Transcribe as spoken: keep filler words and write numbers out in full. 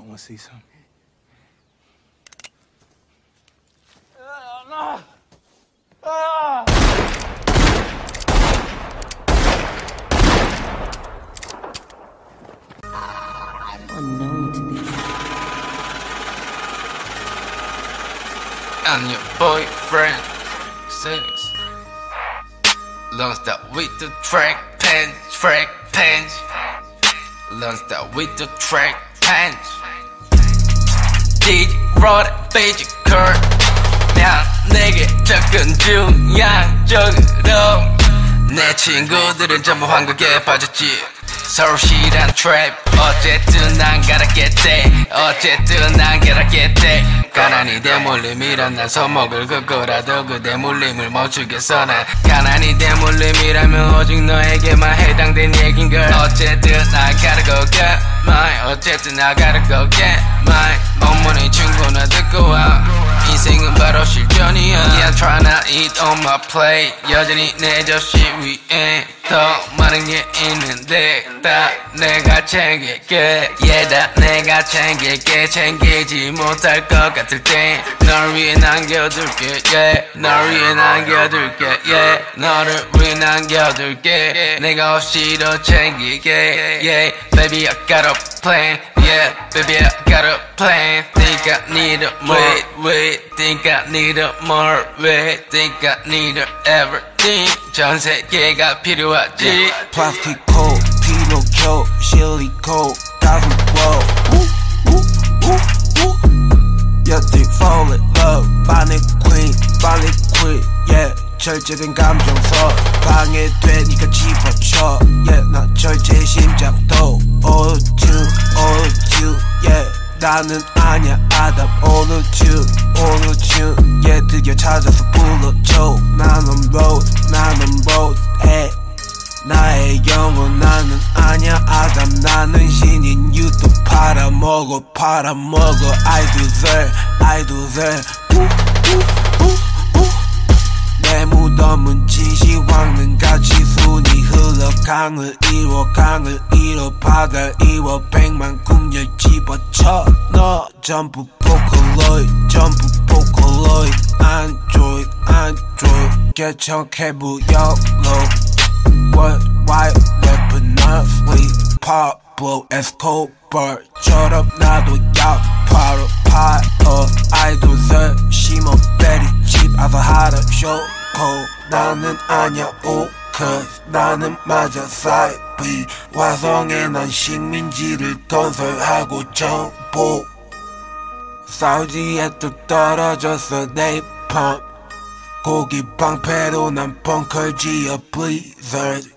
wanna see some. Unknown to these. I'm your boyfriend. Six. Long stop with the track punch, track punch. Long stop with the track punch. Did road physical. 난 내게 접근 중앙적으로. 내 친구들은 전부 환각에 빠졌지. 서울시란 트랩. 어쨌든 난 gotta get that. 어쨌든 난 gotta get that. 가난이 대물림이란 난 손목을 긋고라도 그 대물림을 멈추겠어. 난 가난이 대물림이라면 오직 너에게만 해당된 얘긴걸. 어쨌든 I gotta go get mine. 어쨌든 I gotta go get mine. 어머니 친구나 듣고 와. 인생은 바로 실전이야. Yeah, I'm tryna eat on my plate. 여전히 내 접시 위에 더 많은 게 있는데 다 내가 챙길게. Yeah, 다 내가 챙길게. 챙기지 못할 것 같을 때 널 위해 남겨둘게. Yeah, 널 위해 남겨둘게. Yeah, 너를 위해 남겨둘게. 내가 없이도 챙길게. Yeah, baby I got a plan. Yeah, baby I got a plan. Think I need a more. Wait, think I need a more. Wait, think I need a everything. 전 세계가 필요하지. 플라스틱 코, 피노키오, 실리콘, 가슴 워. Yeah, they fall in love. 반의 queen, 반의 queen. Yeah, 절제된 감정서 방해되니까 집어쳐. Yeah, 나 절제 심장도 all tune, all tune. Yeah, 나는 아냐 아담 오늘 tune, 오늘 tune. Yeah, 드디어 찾아서 불러줘. 나는 road, 나는 road. Hey. 나의 영혼 나는 아냐 아담 나는 신인 유도 팔아먹어 팔아먹어 I deserve I deserve 우, 우, 우, 우. 내 무덤은 지시왕릉같이 순이 흘러 강을 이뤄 강을 이뤄 바다를 이뤄 백만 궁열 집어쳐 너 전부 포컬로이 전부 포컬로이 안드로이드 안드로이드 개척해 무역로 What, why, weapon of we Pablo Escobar처럼 나도 약파로 파어 I deserve 심어 베리 집 아서 하라 쇼코 나는 아냐 오 cause 나는 맞아 사이비 화성에 난 식민지를 건설하고 정보 사우디에 또 떨어졌어 네이팜 고기 방패로 난 벙커 지어 blizzard